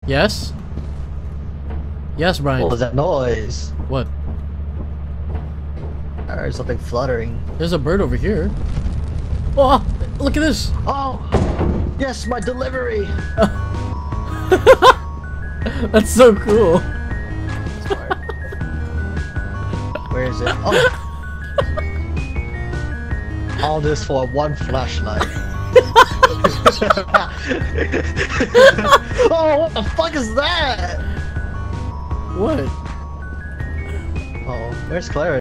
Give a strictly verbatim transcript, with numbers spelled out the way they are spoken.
Yes? Yes, Brian. What was that noise? What? I heard something fluttering. There's a bird over here. Oh, look at this! Oh! Yes, my delivery! That's so cool. Where is it? Oh! All this for one flashlight. Oh, what the fuck is that? What? Oh, where's Clara?